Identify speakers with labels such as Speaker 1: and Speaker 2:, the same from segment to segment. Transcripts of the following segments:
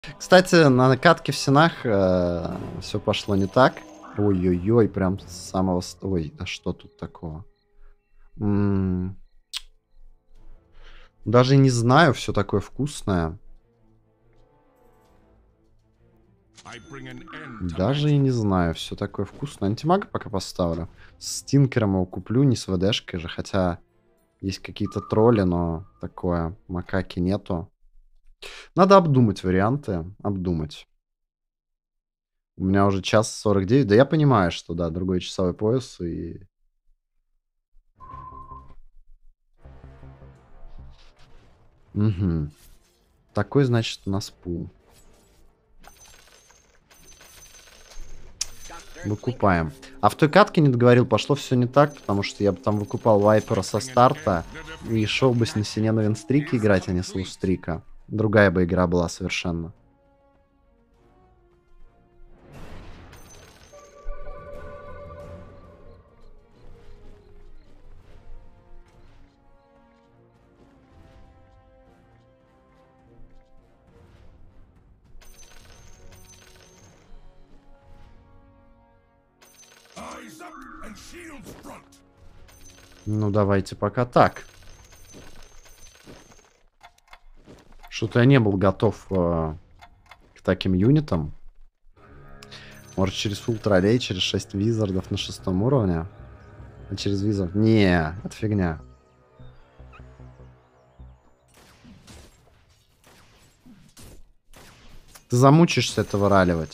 Speaker 1: Кстати, на катке в Сенах все пошло не так. Ой-ой-ой, прям с самого... Ой, а что тут такого? М, Даже не знаю, все такое вкусное. Даже и не знаю, все такое вкусное. Антимага пока поставлю. С Тинкером его куплю, не с ВДшкой же. Хотя есть какие-то тролли, но такое. Макаки нету. Надо обдумать варианты. Обдумать. У меня уже 1:49. Да я понимаю, что да, другой часовой пояс и... Угу. Такой, значит, у нас пул. Выкупаем. А в той катке не договорил, пошло все не так, потому что я бы там выкупал Вайпера со старта и шел бы с Насине на винстрике играть, а не с лустрика. Другая бы игра была совершенно. Ну, давайте пока так. Что-то я не был готов к таким юнитам. Может, через фулл троллей, через 6 визардов на 6-м уровне? А через визард? Не, это фигня. Ты замучишься это выраливать.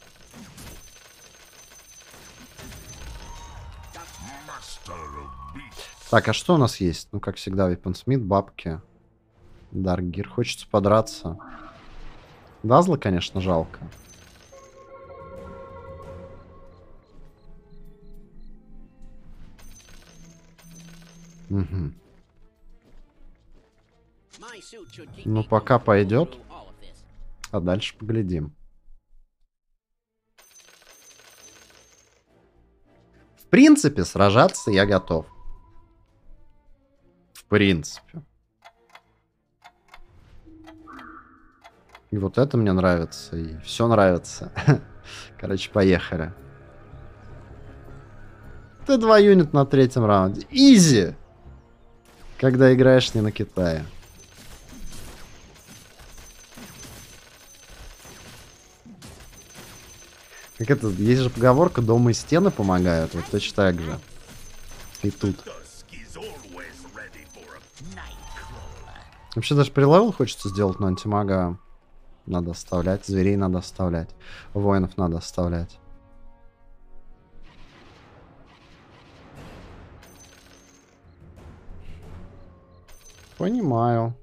Speaker 1: Так, а что у нас есть? Ну, как всегда, Вейпенсмит, бабки. Даркгир. Хочется подраться. Дазла, конечно, жалко. Угу. Ну, пока пойдет. А дальше поглядим. В принципе, сражаться я готов. В принципе. И вот это мне нравится. И все нравится. Короче, поехали. Т2 юнит на 3-м раунде. Изи! Когда играешь не на Китае. Как это, есть же поговорка, дома и стены помогают. Вот точно так же. И тут. Вообще даже прилевел хочется сделать, но антимага надо оставлять. Зверей надо оставлять. Воинов надо оставлять. Понимаю.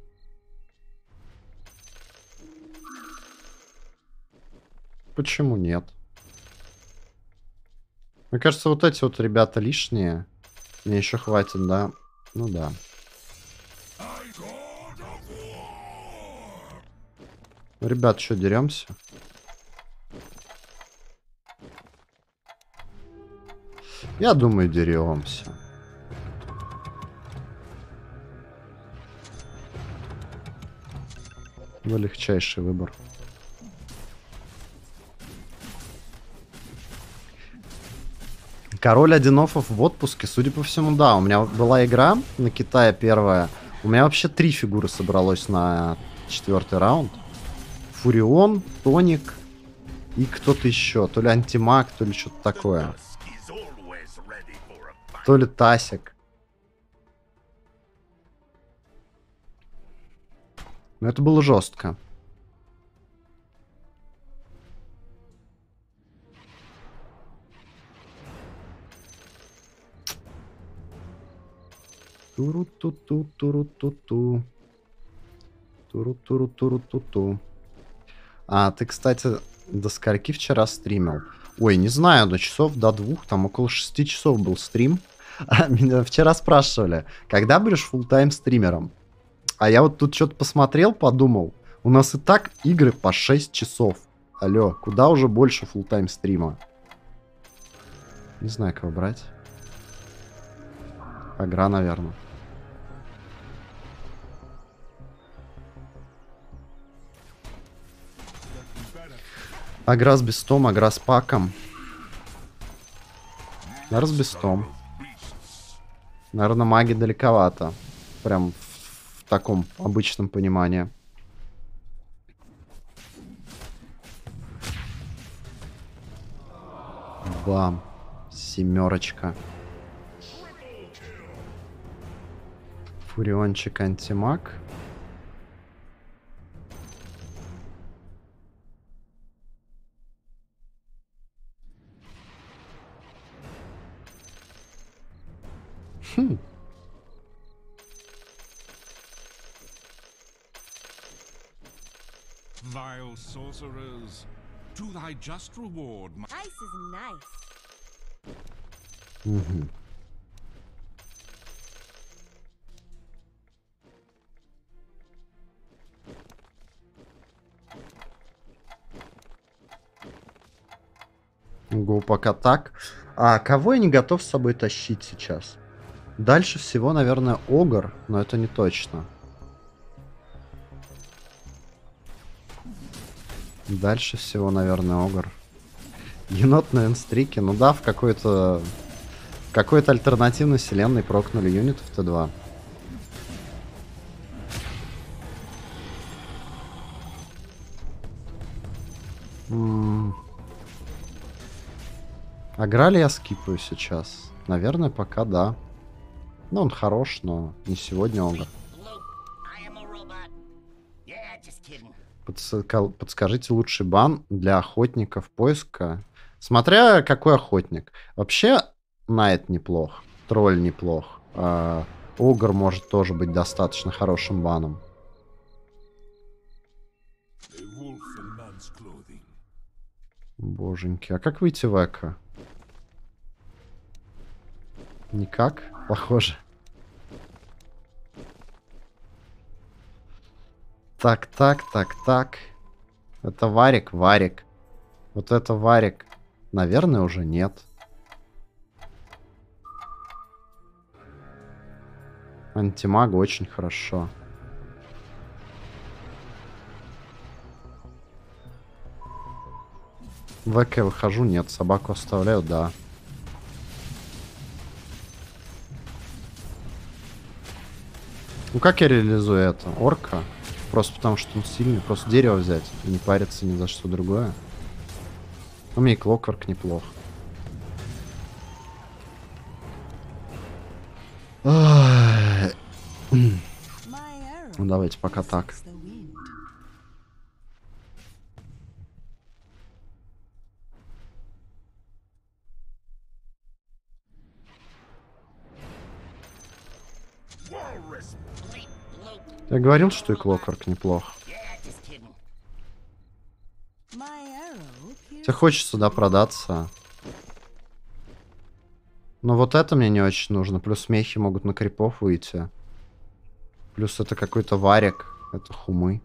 Speaker 1: Почему нет? Мне кажется, вот эти вот ребята лишние. Мне еще хватит, да? Ну да. Ребят, что, деремся? Я думаю, деремся. Легчайший выбор. Король Одинофов в отпуске, судя по всему, да. У меня была игра на Китае первая. У меня вообще 3 фигуры собралось на 4-й раунд. Фурион, Тоник и кто-то еще. То ли антимаг, то ли что-то такое. То ли Тасик. Но это было жестко. Туру-ту-ту, туру-ту-ту. Туру-туру-туру-ту-ту. А, ты, кстати, до скольки вчера стримил? Ой, не знаю, до часов до 2, там около 6 часов был стрим. Меня вчера спрашивали, когда будешь фулл-тайм стримером? А я вот тут что-то посмотрел, подумал, у нас и так игры по 6 часов. Алло, куда уже больше фулл-тайм стрима? Не знаю, кого брать. Агра, наверное. Агра с бестом, агра с паком. Агра с бестом. Наверное, маги далековато. Прям в таком обычном понимании. Бам. Семерочка. Фуриончик, антимаг. Хм.
Speaker 2: Vile sorcerers, to thy just reward, my
Speaker 3: Ice is nice.
Speaker 1: Мгм. Го, пока так. А кого я не готов с собой тащить сейчас? Дальше всего, наверное, Огр, но это не точно. Дальше всего, наверное, Огр. Енот на инстрике. Ну да, в какой-то альтернативной вселенной прокнули юнитов Т2. Агра ли я скипаю сейчас? Наверное, пока да. Ну, он хорош, но не сегодня Огр. Подскажите лучший бан для охотников поиска. Смотря какой охотник. Вообще, Найт неплох. Тролль неплох. Огр может тоже быть достаточно хорошим баном. Боженьки. А как выйти в эко? Никак? Похоже. Так. Это Варик, Варик. Вот это Варик. Наверное, уже нет. Антимаг очень хорошо. В ЭК выхожу, нет. Собаку оставляю, да. Ну как я реализую это? Орка? Просто потому что он сильный. Просто дерево взять и не париться ни за что другое. У меня и Клокворк неплох. Ну давайте пока так. Я говорил, что и Клокворк неплох. Тебе хочется, да, продаться. Но вот это мне не очень нужно. Плюс мехи могут на крипов выйти. Плюс это какой-то Варик. Это хумы.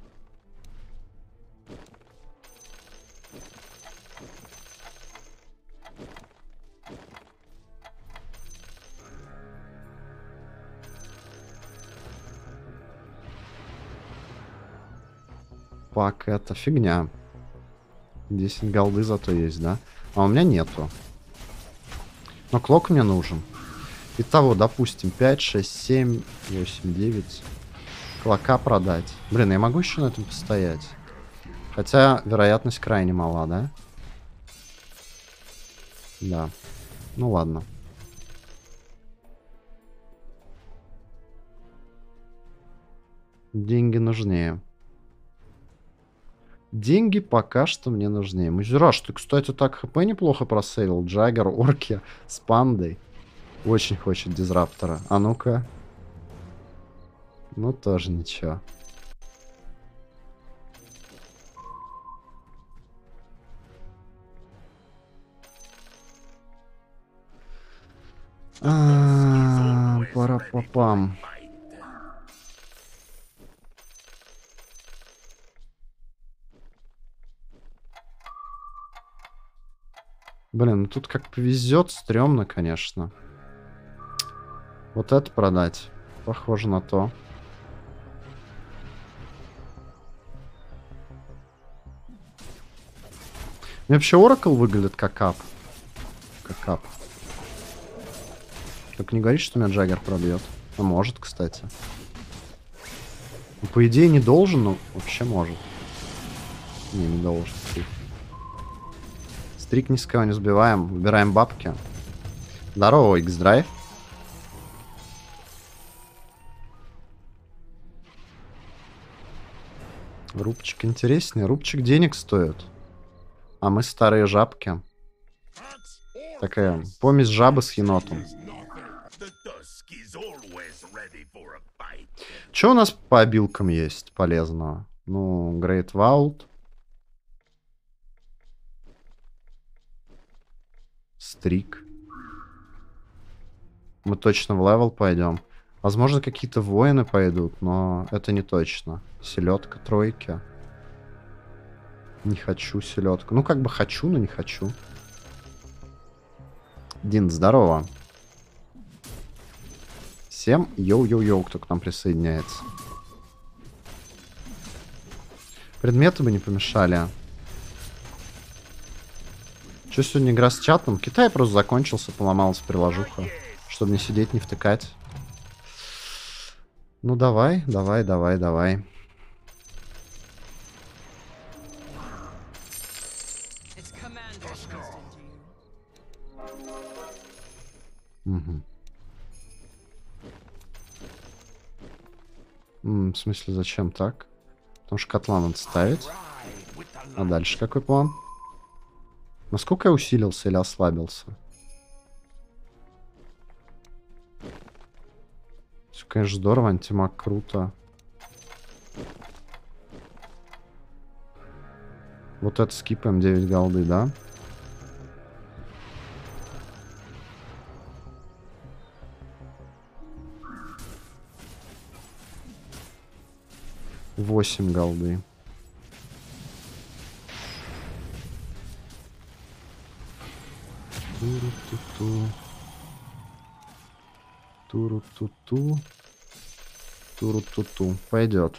Speaker 1: Пак, это фигня. 10 голды зато есть, да? А у меня нету. Но клок мне нужен. Итого, допустим, 5, 6, 7, 8, 9. Клока продать. Блин, я могу еще на этом постоять? Хотя вероятность крайне мала, да? Да. Ну ладно. Деньги нужнее. Деньги пока что мне нужнее. Музираж, ты, кстати, так хп неплохо просейлил. Джаггер, орки с пандой. Очень хочет дизраптора. А ну-ка. Ну, тоже ничего. Пара-папам. Блин, ну тут как повезет, стрёмно, конечно. Вот это продать. Похоже на то. Мне вообще Оракл выглядит как ап. Как ап. Только не говорит, что меня Джаггер пробьет. А может, кстати. Ну, по идее, не должен, но вообще может. Не должен. Стрик ни с кого не сбиваем. Выбираем бабки. Здорово, X-Drive. Рубчик интереснее. Рубчик денег стоит. А мы старые жабки. Такая помесь жабы с енотом. Что у нас по обилкам есть полезного? Ну, Great Vault. Стрик. Мы точно в левел пойдем. Возможно, какие-то воины пойдут, но это не точно. Селедка, тройки. Не хочу селедку. Ну, как бы хочу, но не хочу. Дин, здорово. Всем йоу-йоу-йоу, кто к нам присоединяется. Предметы бы не помешали. Че сегодня игра с чатом? Китай просто закончился, поломалась приложуха. Чтобы не сидеть, не втыкать. Ну давай, давай, давай, давай. Угу. В смысле, зачем так? Потому что котла надо ставить. А дальше какой план? Насколько я усилился или ослабился? Все, конечно, здорово, антимаг круто. Вот это скипаем 9 голды, да? Восемь голды. Туру-ту-ту. Туру-ту-ту. Туру-ту-ту. Пойдет.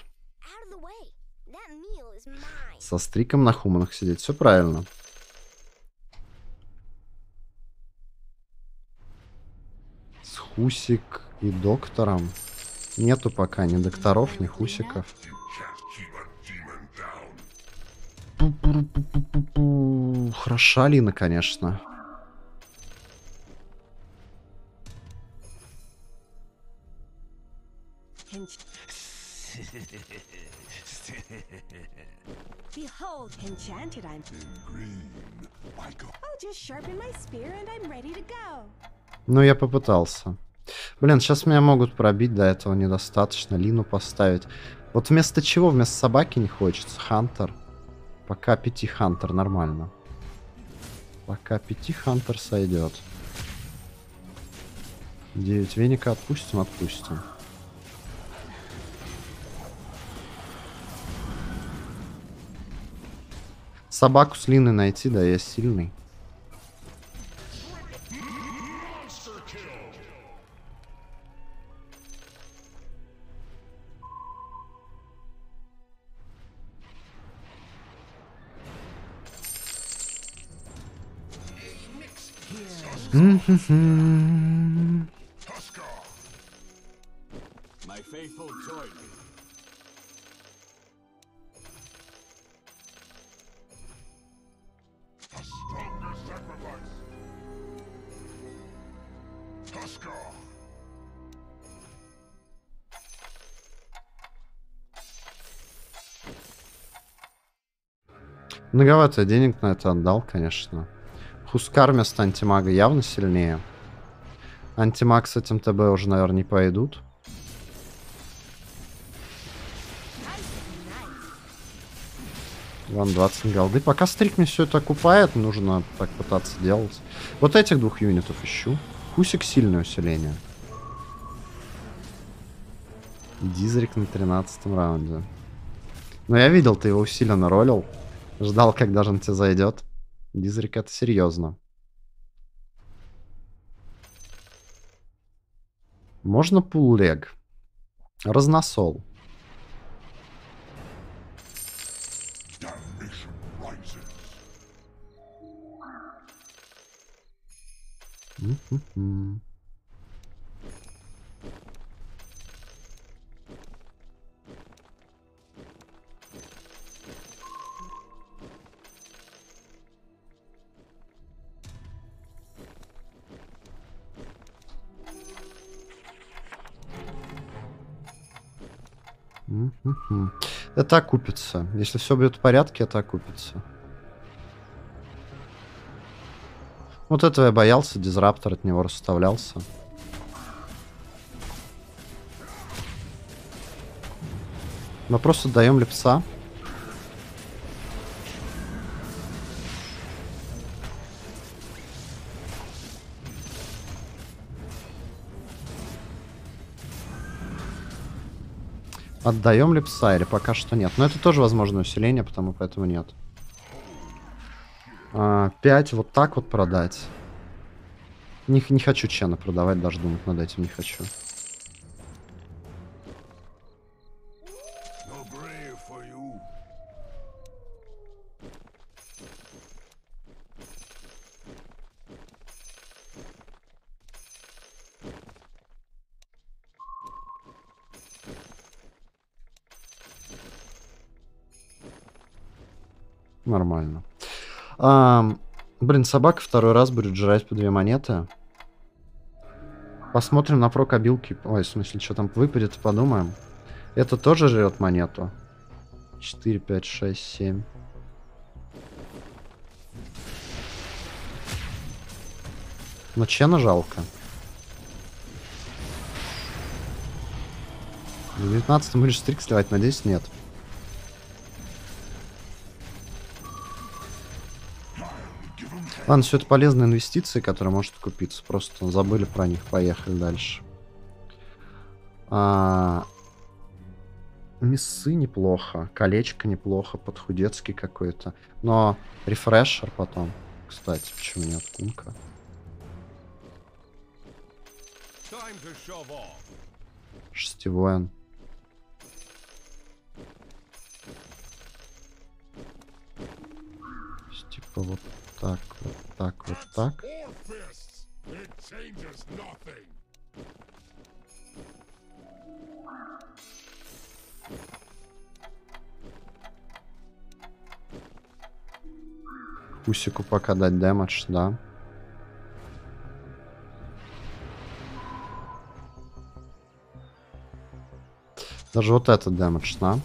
Speaker 1: Со стриком на хуманах сидеть. Все правильно. С хусик и доктором. Нету пока ни докторов, ни хусиков. Пу-пу-пу-пу-пу-пу. Хороша Лина, конечно.
Speaker 3: Behold, enchanted I'm. I'll just sharpen my spear and I'm ready to go.
Speaker 1: Ну, я попытался. Блин, сейчас меня могут пробить, до этого недостаточно. Лину поставить. Вот вместо чего? Вместо собаки не хочется. Хантер. Пока 5 Хантер нормально. Пока 5 Хантер сойдет. 9 веника отпустим, отпустим. Собаку с Линой найти, да, я сильный.
Speaker 2: My faithful join me. A stronger sacrifice. Tuskar.
Speaker 1: Многовато я денег на это отдал, конечно. Хускар вместо антимага явно сильнее. Антимаг с этим ТБ уже, наверное, не пойдут. Вон 20 голды. Пока стрик мне все это окупает, нужно так пытаться делать. Вот этих двух юнитов ищу. Хусик сильное усиление. Дизрик на 13 раунде. Но я видел, ты его усиленно ролил. Ждал, когда же он тебе зайдет. Дизрик это серьезно. Можно пуллег. Разносол. М-м-м. Мгм. Это окупится. Если все будет в порядке, это окупится. Вот этого я боялся, дизраптор от него расставлялся. Мы просто даем лепса. Отдаем лепса или пока что нет. Но это тоже возможное усиление, потому поэтому нет. 5 вот так вот продать. Не хочу чена продавать, даже думать над этим не хочу.
Speaker 2: No grave for you.
Speaker 1: Нормально. Блин, собака второй раз будет жрать по 2 монеты. Посмотрим на прокобилки. Ой, в смысле, что там выпадет, подумаем. Это тоже жрет монету. 4, 5, 6, 7. Но чена жалко. В 19 будешь стрик сливать, надеюсь, нет. Ладно, все это полезные инвестиции, которые может купиться. Просто забыли про них. Поехали дальше. Мясы неплохо. Колечко неплохо. Подхудецкий какой-то. Но рефрешер потом. Кстати, почему нет? Кунка.
Speaker 2: Time to shove off.
Speaker 1: Шестивоин. Типа вот так, вот так, вот так.
Speaker 2: Or fists. It changes nothing.
Speaker 1: Усику пока дать дэмэдж, да. Даже вот этот дэмэдж, да.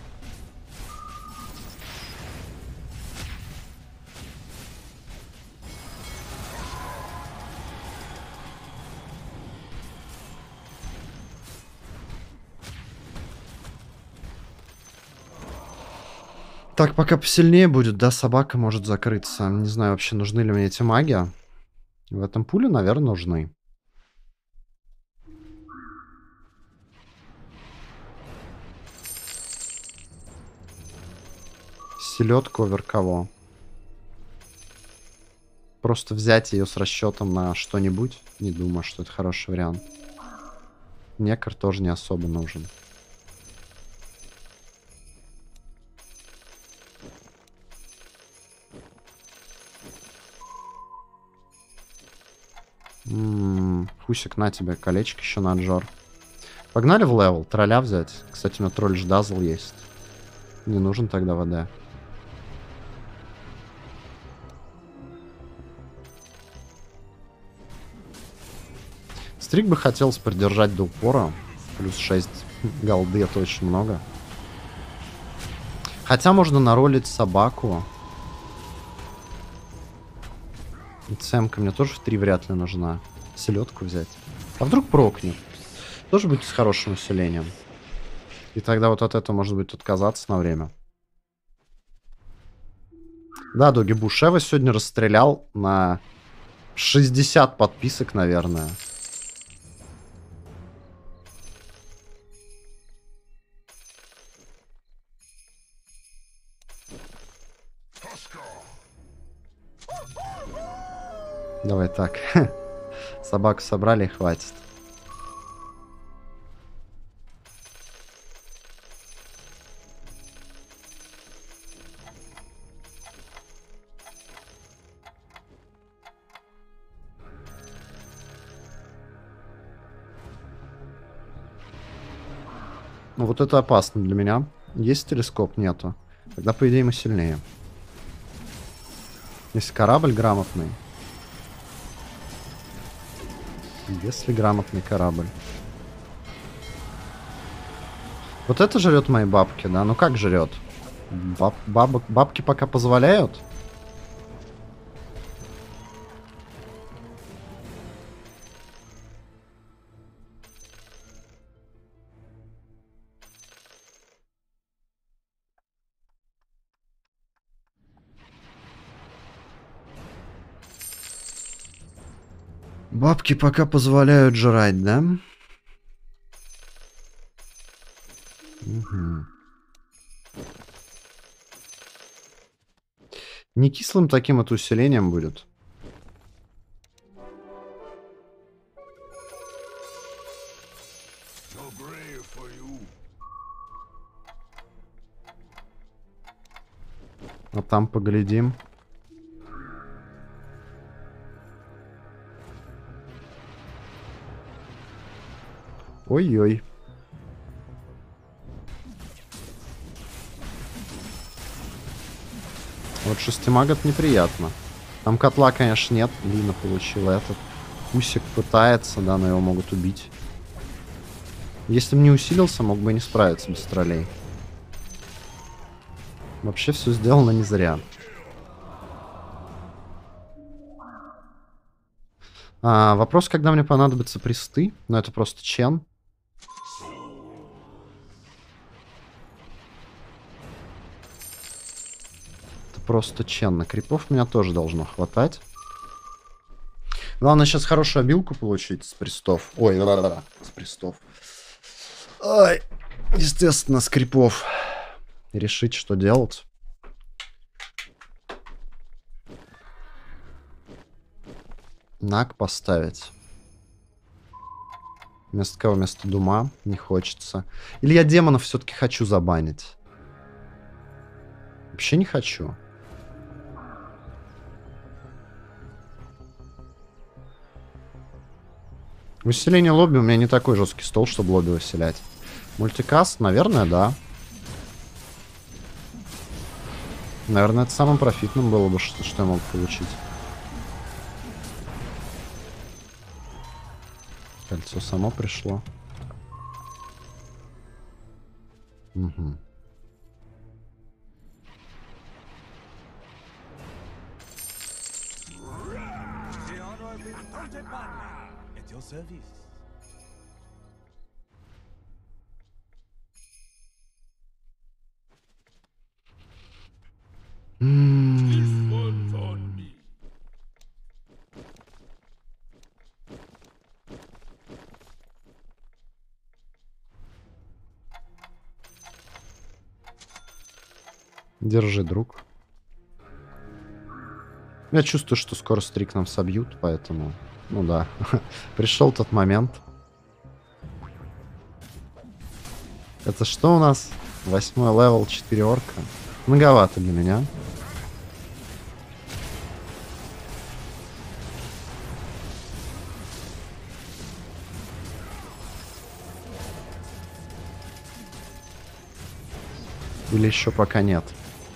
Speaker 1: Так, пока посильнее будет, да, собака может закрыться. Не знаю вообще, нужны ли мне эти маги. В этом пуле, наверное, нужны. Селедку овер кого? Просто взять ее с расчетом на что-нибудь. Не думаю, что это хороший вариант. Некар тоже не особо нужен. Хусик, на тебе колечко еще на отжор. Погнали в левел, тролля взять. Кстати, у меня тролль ждазл есть. Не нужен тогда ВД. Стрик бы хотелось продержать до упора. Плюс 6 голды, это очень много. Хотя можно наролить собаку. И цемка мне тоже в 3 вряд ли нужна. Селедку взять. А вдруг прокнет? Тоже будет с хорошим усилением. И тогда вот от этого может быть отказаться на время. Да, Доги Бушева сегодня расстрелял на 60 подписок, наверное. Давай так. Собаку собрали и хватит. Вот это опасно для меня. Есть телескоп? Нету. Тогда, по идее, мы сильнее. Если корабль грамотный. Если грамотный корабль. Вот это жрет мои бабки, да? Ну как жрет? Бабки пока позволяют? Бабки пока позволяют жрать, да? Угу. Не кислым таким это усилением будет.
Speaker 2: No grave for you.
Speaker 1: А там поглядим. Ой-ой. Вот шестимагот неприятно. Там котла, конечно, нет. Лина получила этот. Усик пытается, да, но его могут убить. Если бы не усилился, мог бы и не справиться без троллей. Вообще все сделано не зря. Вопрос, когда мне понадобятся присты. Но это просто чен. Просто чен. На крипов меня тоже должно хватать. Главное сейчас хорошую обилку получить с пристов. Ой, да-да-да, с пристов. Ой, естественно, с крипов. И решить, что делать. Наг поставить. Вместо кого? Вместо Дума? Не хочется. Или я демонов все-таки хочу забанить? Вообще не хочу. Выселение лобби у меня не такой жесткий стол, чтобы лобби выселять. Мультикаст, наверное, да. Наверное, это самым профитным было бы, что я мог получить. Кольцо само пришло. Угу. Держи, друг. Я чувствую, что скоро стрик нам собьют, поэтому... Ну да. Пришел тот момент. Это что у нас? 8-й левел, 4 орка. Многовато для меня. Или еще пока нет.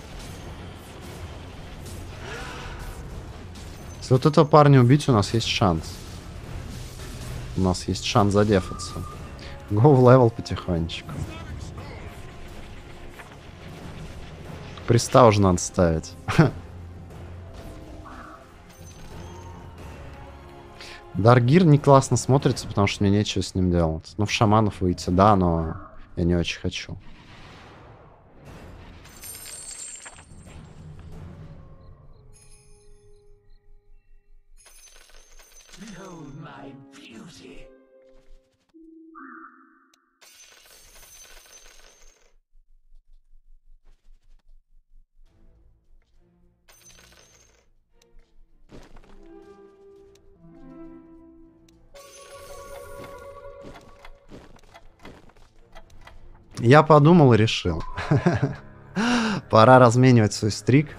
Speaker 1: Если вот этого парня убить, у нас есть шанс. У нас есть шанс задефаться. Go в левел потихонечку. Приста уже надо ставить. Даргир не классно смотрится, потому что мне нечего с ним делать. Ну, в шаманов выйти, да, но я не очень хочу. Я подумал и решил. Пора разменивать свой стрик.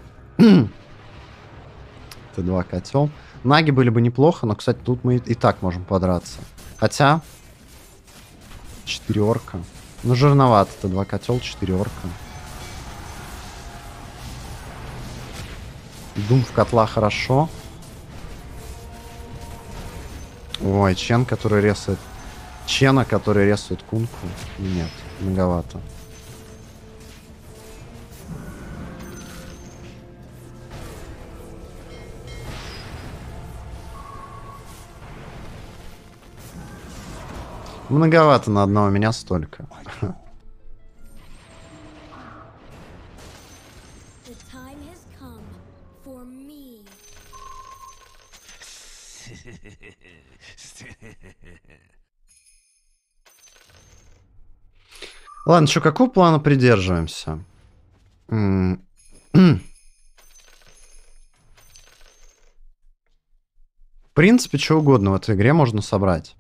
Speaker 1: Т2 котел. Наги были бы неплохо, но, кстати, тут мы и так можем подраться. Хотя... 4 орка. Ну, жирновато. Это 2 котел, 4 орка. Дум в котла хорошо. Ой, Чен, который ресает. Чена, который ресает кунку. Нет, многовато. Многовато на одного меня столько.
Speaker 4: The time has come for me.
Speaker 1: Ладно, что, какого плана придерживаемся? В принципе, что угодно в этой игре можно собрать.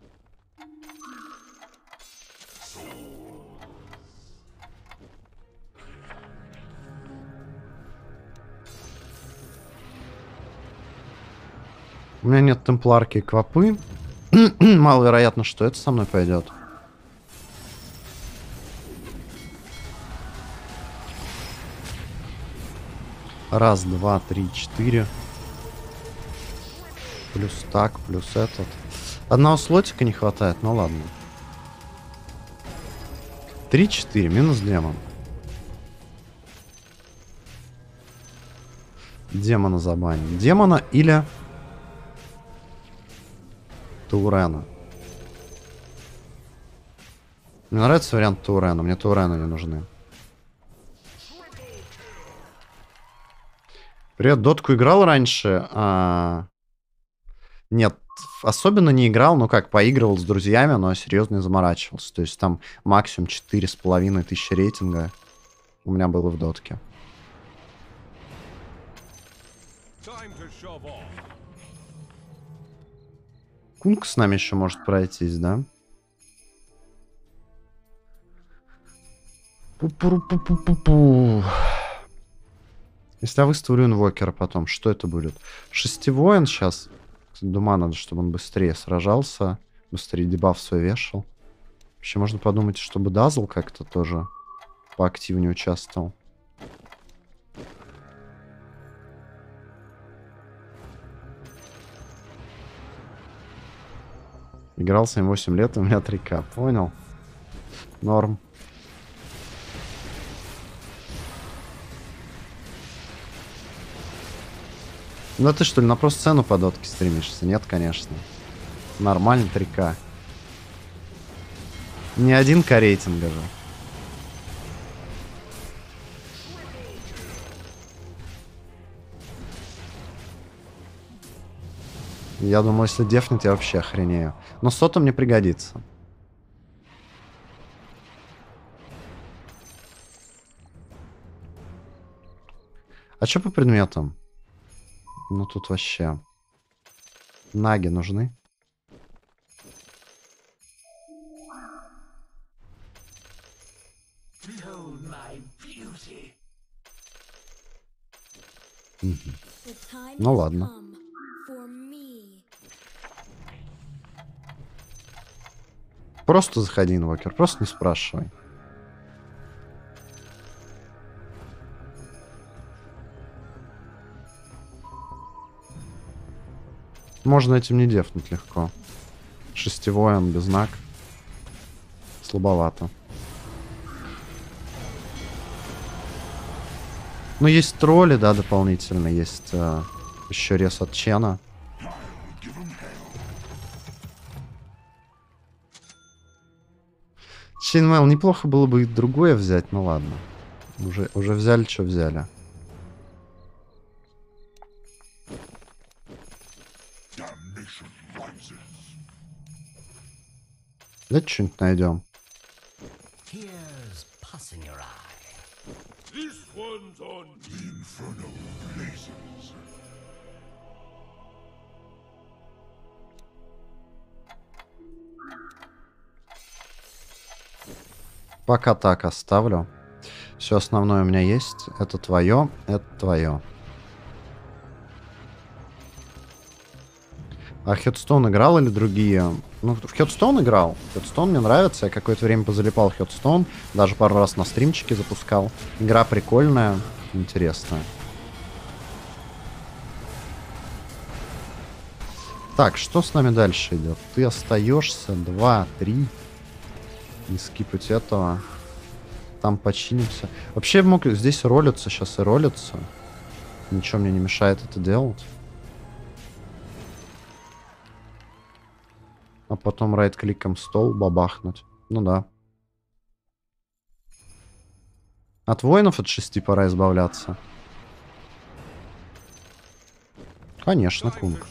Speaker 1: У меня нет темпларки и квапы. Маловероятно, что это со мной пойдет. Раз, два, три, 4. Плюс так, плюс этот. Одного слотика не хватает, ну ладно. 3-4, минус демон. Демона забаним. Демона или Таурена. Мне нравится вариант Таурена. Мне Таурена не нужны. Привет, дотку играл раньше? Нет, особенно не играл, но как, поигрывал с друзьями, но серьезно не заморачивался. То есть там максимум 4500 рейтинга у меня было в дотке.
Speaker 2: Time to shove off.
Speaker 1: Кунг с нами еще может пройтись, да? Пу-пу-пу-пу-пу-пу. Если я выставлю инвокера потом, что это будет? 6-воин сейчас. Дума надо, чтобы он быстрее сражался. Быстрее дебаф свой вешал. Вообще можно подумать, чтобы Дазл как-то тоже поактивнее участвовал. Играл 7-8 лет, у меня 3К. Понял? Норм. Ну ты что ли на просто цену по дотке стримишься? Нет, конечно. Нормально 3К. Не 1К рейтинга же. Я думаю, если дефнет, я вообще охренею. Но сота мне пригодится. А что по предметам? Ну тут вообще. Наги нужны.
Speaker 4: The time
Speaker 1: Ну
Speaker 4: has
Speaker 1: ладно.
Speaker 4: come for me.
Speaker 1: Просто заходи, инвокер, просто не спрашивай. Можно этим не дефнуть легко. 6-воин без знак. Слабовато. Ну, есть тролли, да, дополнительно. Есть еще рез от Чена. Чейнмейл, неплохо было бы и другое взять, ну ладно. Уже взяли, что взяли. Давайте что-нибудь найдем.
Speaker 5: Here's pus in your eye.
Speaker 2: This one's on the infernal blazes.
Speaker 1: Пока так оставлю. Все основное у меня есть. Это твое, это твое. А Headstone играл или другие? Ну, в Headstone играл. Headstone мне нравится. Я какое-то время позалипал в Headstone. Даже пару раз на стримчике запускал. Игра прикольная, интересная. Так, что с нами дальше идет? Ты остаешься. 2, 3. Не скипать этого. Там починимся. Вообще я мог здесь ролиться, сейчас и ролиться. Ничего мне не мешает это делать. А потом райт-кликом стол бабахнуть. Ну да. От воинов от 6 пора избавляться. Конечно, кунка.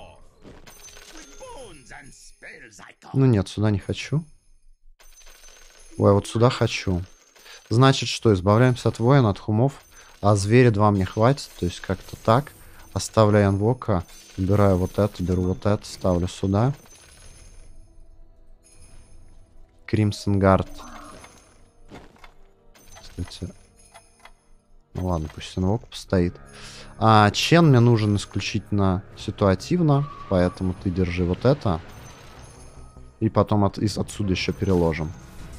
Speaker 1: Ну нет, сюда не хочу. Ой, вот сюда хочу. Значит, что? Избавляемся от воина, от хумов. А зверя 2 мне хватит. То есть как-то так. Оставляю инвока. Убираю вот это, беру вот это, ставлю сюда. Crimson Guard. Кстати. Ну ладно, пусть инвок постоит. А Чен мне нужен исключительно ситуативно. Поэтому ты держи вот это. И потом отсюда еще переложим.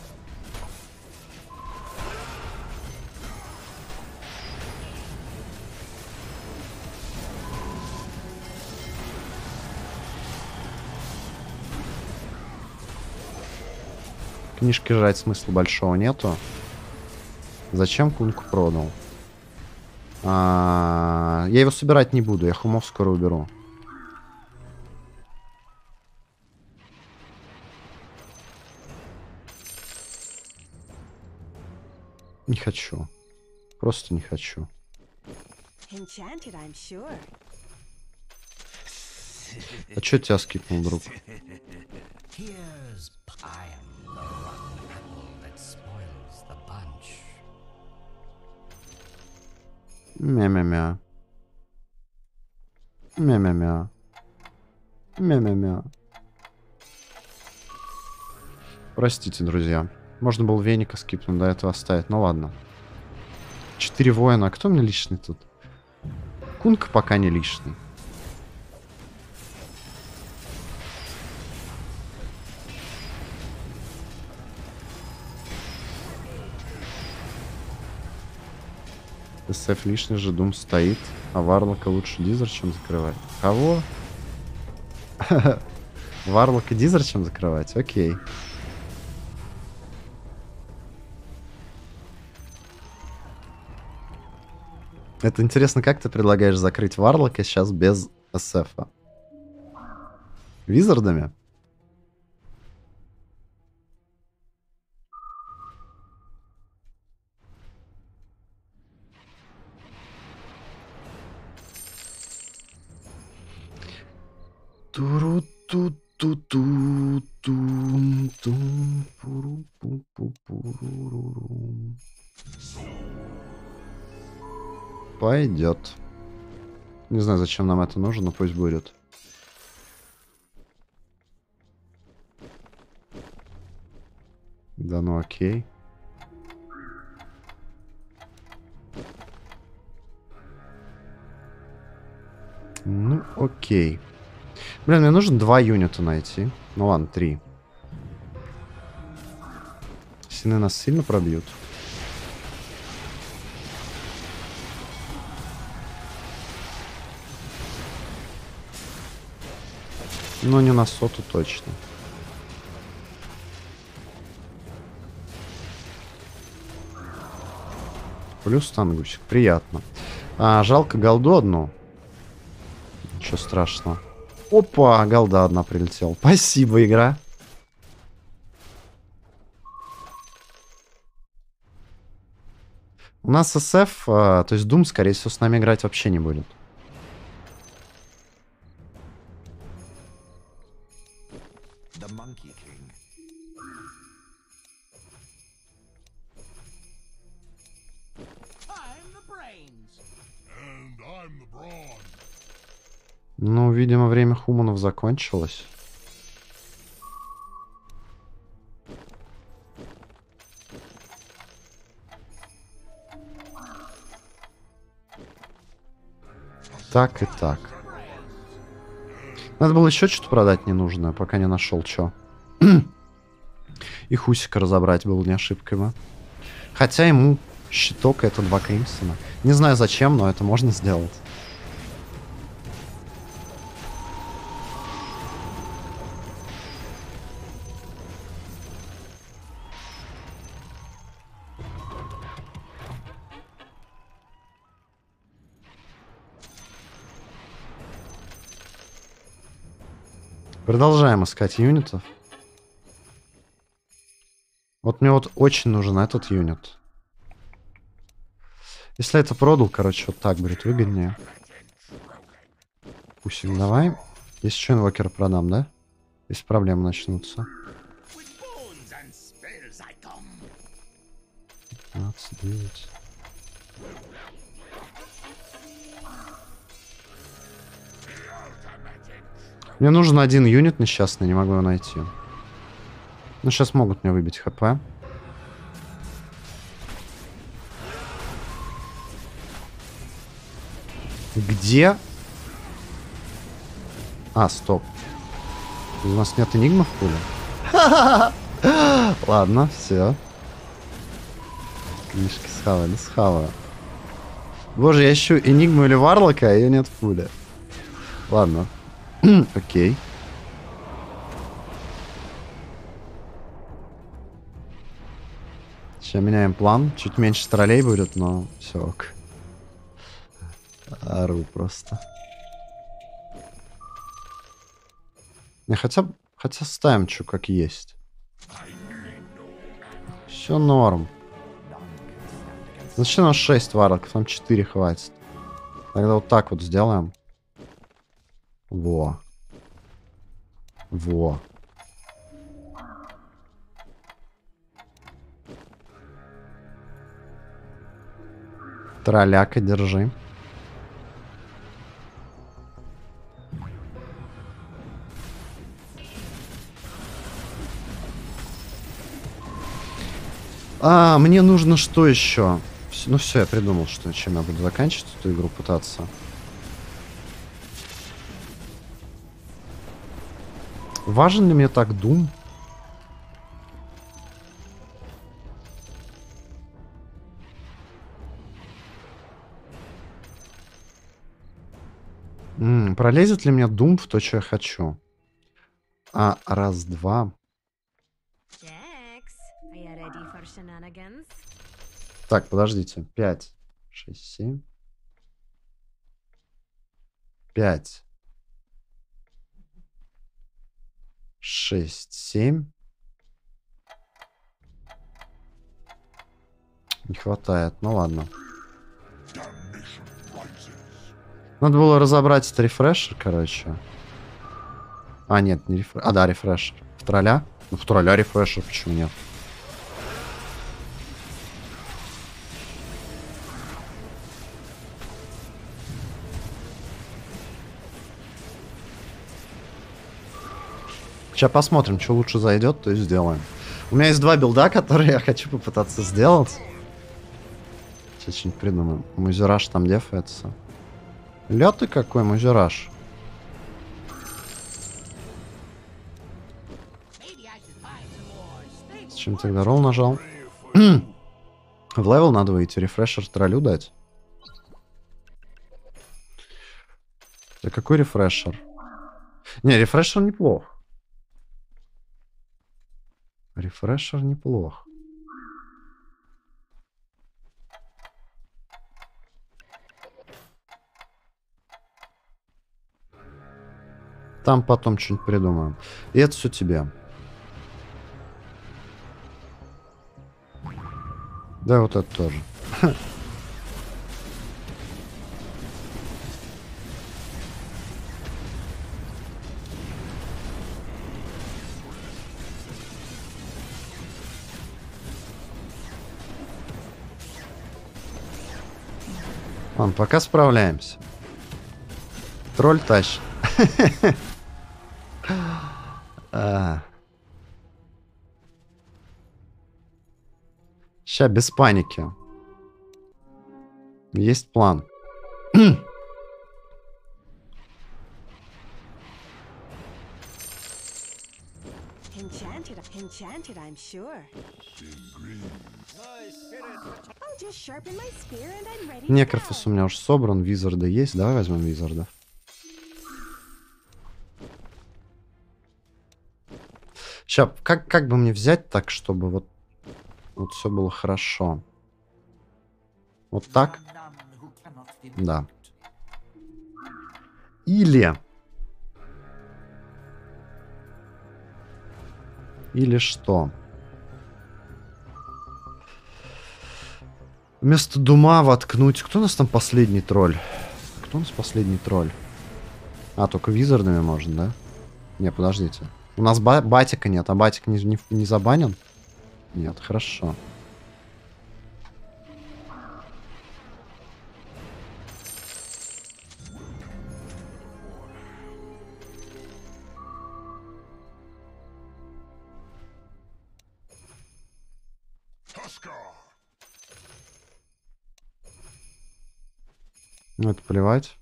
Speaker 1: Книжки жрать смысла большого нету. Зачем кунку продал? Я его собирать не буду. Я хумов скоро уберу. Не хочу. Просто не хочу.
Speaker 3: Enchanted, I'm sure.
Speaker 1: А чё тебя скипнул, друг?
Speaker 5: Here's I am the rotten apple that spoils the bunch.
Speaker 1: Мя-мя-мя. Мя-мя-мя. Мя-мя-мя. Простите, друзья. Можно было веника скипнуть, до этого оставить. Ну ладно. 4 воина. А кто мне лишний тут? Кунка пока не лишний. СФ лишний же, Дум стоит. А Варлока лучше Дизер, чем закрывать. Кого? Варлока Дизер, чем закрывать? Окей. Это интересно, как ты предлагаешь закрыть Варлока сейчас без СФа? Визардами? Пойдет. Не знаю, зачем нам это нужно, но пусть будет. Да ну окей. Ну окей. Блин, мне нужно 2 юнита найти. Ну ладно, 3. Сины нас сильно пробьют. Но не на соту точно. Плюс тангусик. Приятно. Жалко голду одну. Ничего страшного. Опа, голда одна прилетела. Спасибо, игра. У нас СФ, то есть Doom, скорее всего, с нами играть вообще не будет. Ну, видимо, время хуманов закончилось. Так и так. Надо было еще что-то продать ненужное, пока не нашел что. И Хусика разобрать был не ошибкой бы. Хотя ему щиток это 2 Кримсона. Не знаю зачем, но это можно сделать. Продолжаем искать юнитов. Вот мне вот очень нужен этот юнит. Если это продал, короче, вот так будет выгоднее. Пусик, давай. Если что, инвокера продам, да? Если проблемы начнутся. 15, 9. Мне нужен один юнит несчастный, не могу его найти. Ну, сейчас могут мне выбить хп. Где? А, стоп. У нас нет энигмы в пуле? Ладно, все. Книжки схавали, схаваю. Боже, я ищу энигму или варлока, а ее нет в пуле. Ладно. Окей. Сейчас меняем план. Чуть меньше троллей будет, но все ок. Ору просто. Не, хотя ставим что как есть. Все норм. Зачем у нас 6 варлоков? Нам 4 хватит. Тогда вот так вот сделаем. Во. Во. Тролляка, держи. А, мне нужно что еще? Ну все, я придумал, что чем я буду заканчивать эту игру пытаться. Важен ли мне так Doom? Пролезет ли мне Doom в то, что я хочу? А, раз, два.
Speaker 3: Jax, are you ready for shenanigans?
Speaker 1: Так, подождите. 5, 6, 7. 5. 6, 7. Не хватает. Ну ладно. Надо было разобрать этот рефрешер, короче. А, нет, не рефрешер. А, да, рефрешер. В тролля? Ну, в тролля рефрешер, почему нет? Сейчас посмотрим, что лучше зайдет, то и сделаем. У меня есть 2 билда, которые я хочу попытаться сделать. Сейчас что-нибудь придумаем. Музираж там дефается. Лед ты какой, музираж. Зачем тогда ролл нажал? В левел надо выйти, рефрешер троллю дать. Да какой рефрешер? Не, рефрешер неплох. Рефрешер неплох. Там потом что-нибудь придумаем. И это все тебе. Да, вот это тоже. Ладно, пока справляемся. Тролль тащит. Ща, без паники. Есть план.
Speaker 3: Enchanted, I'm sure. I'll just sharpen my spear and I'm ready to
Speaker 1: Некрофос у
Speaker 3: go.
Speaker 1: меня уже собран, визарда есть. Давай возьмем визарда. Сейчас, как бы мне взять так, чтобы вот все было хорошо? Вот так? Да. Или что? Вместо дума воткнуть... Кто у нас там последний тролль? Кто у нас последний тролль? А, только визардами можно, да? Не, подождите. У нас батика нет, а батик не забанен? Нет, хорошо. Ну, это плевать.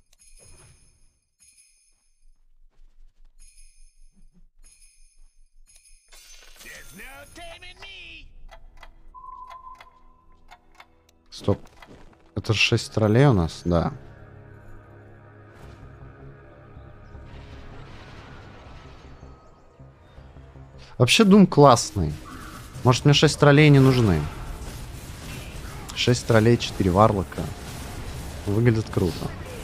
Speaker 1: Стоп. Это же 6 троллей у нас, да. Вообще Дум классный. Может, мне 6 троллей не нужны. 6 троллей, 4 варлока. Выглядит круто.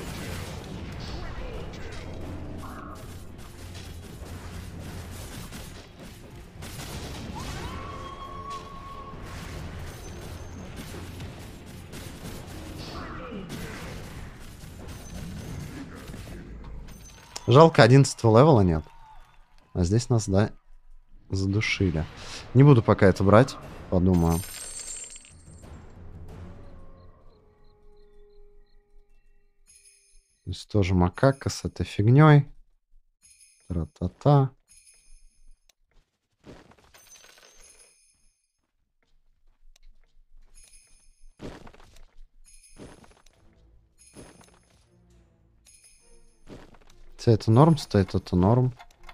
Speaker 1: Жалко, 11-го левела нет. А здесь нас, да, задушили. Не буду пока это брать. Подумаю. Здесь тоже макака с этой фигней. Тра-та-та. Это норм стоит, это норм.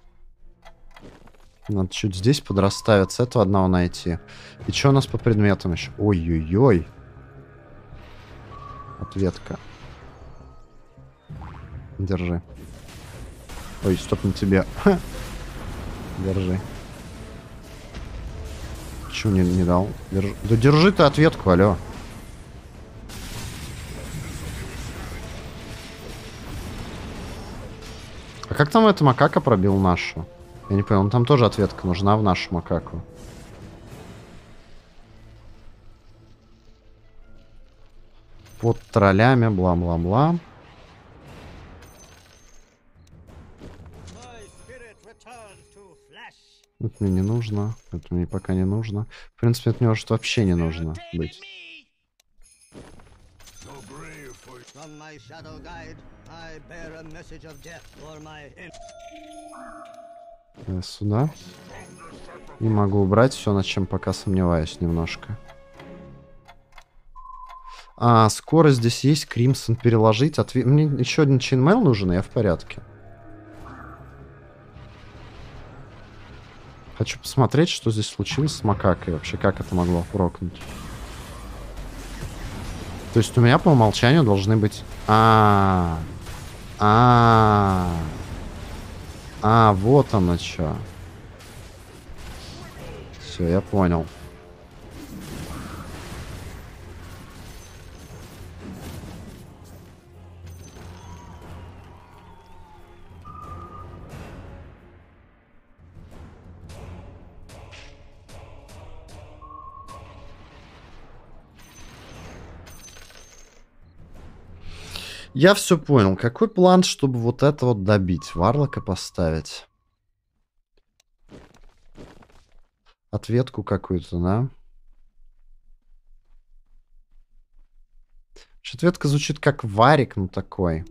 Speaker 1: Надо чуть здесь подрасставиться, этого одного найти. И что у нас по предметам еще? Ой-ой-ой. Ответка. Держи. Ой, стоп, на тебе. Держи. Чё не дал? Держи. Да держи ты ответку, алё. А как там эта макака пробил нашу? Я не понял, там тоже ответка нужна в нашу макаку. Под троллями, бла-бла-бла. Это мне не нужно. Это мне пока не нужно. В принципе, это мне может вообще не нужно быть. Я сюда. Не могу убрать все, над чем пока сомневаюсь немножко. А, скорость здесь есть. Кримсон переложить. Мне еще один чейнмейл нужен, и я в порядке. Хочу посмотреть, что здесь случилось с макакой вообще. Как это могло прокнуть. То есть у меня по умолчанию должны быть... вот оно что. Все, я понял. Я все понял. Какой план, чтобы вот это вот добить? Варлока поставить. Ответку какую-то, да? Ответка звучит как варик, ну такой.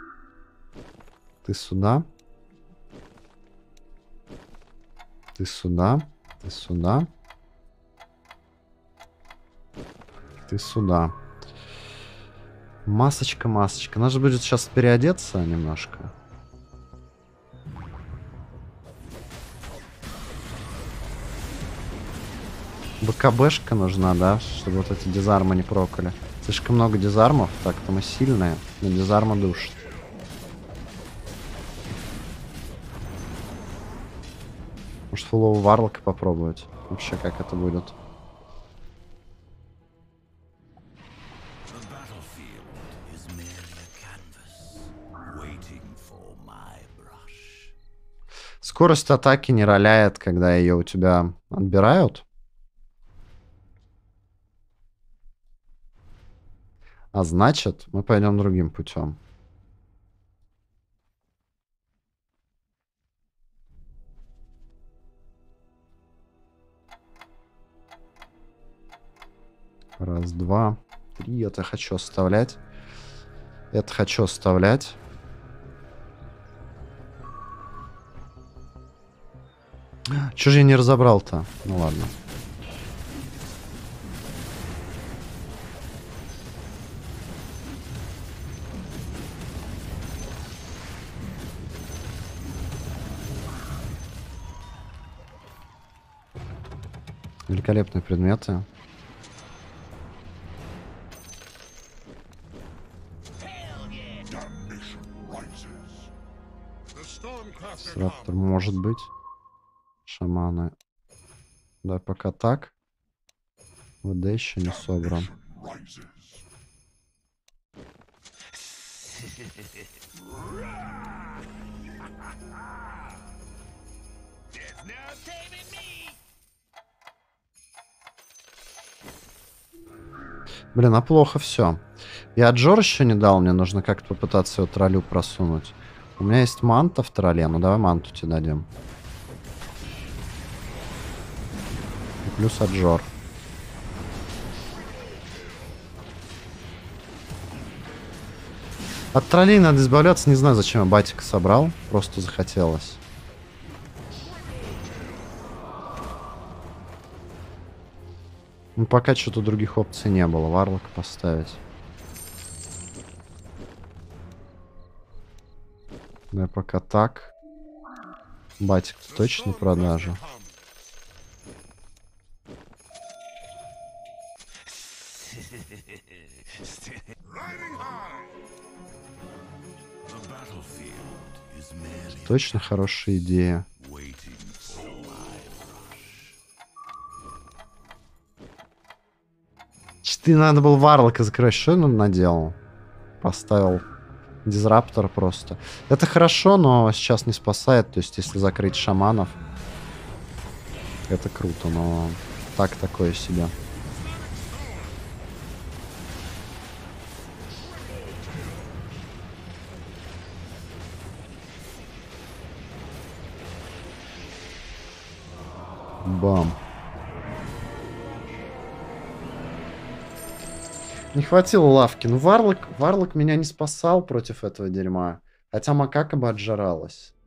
Speaker 1: Ты сюда. Ты сюда. Ты сюда. Ты сюда. Масочка, масочка. Надо же будет сейчас переодеться немножко. БКБшка нужна, да? Чтобы вот эти дизармы не прокали. Слишком много дизармов. Так-то мы сильные. Но дизарма душит. Может, фулового варлока попробовать? Вообще, как это будет?
Speaker 5: The battlefield is merely a canvas, waiting for my brush.
Speaker 1: Скорость атаки не роляет, когда ее у тебя отбирают. А значит, мы пойдем другим путем. Раз, два, три. Это хочу оставлять. Это хочу оставлять. Чё же я не разобрал-то? Ну ладно. Великолепные предметы. Раптор может быть. Шаманы. Да, пока так. ВД еще не собран. Блин, а плохо все. Я Джор еще не дал, мне нужно как-то попытаться его троллю просунуть. У меня есть манта в тролле, ну давай манту тебе дадим. И плюс Аджор. От троллей надо избавляться, не знаю, зачем я батика собрал, просто захотелось. Ну, пока что-то других опций не было. Варлока поставить. Да, пока так. Батик точно продажа. Точно хорошая идея. Ты надо был Варлока закрыть. Что он наделал? Поставил дизраптор просто. Это хорошо, но сейчас не спасает. То есть, если закрыть шаманов, это круто, но так такое себе. Бам. Не хватило лавки. Ну, Варлок меня не спасал против этого дерьма. Хотя макака бы отжиралась.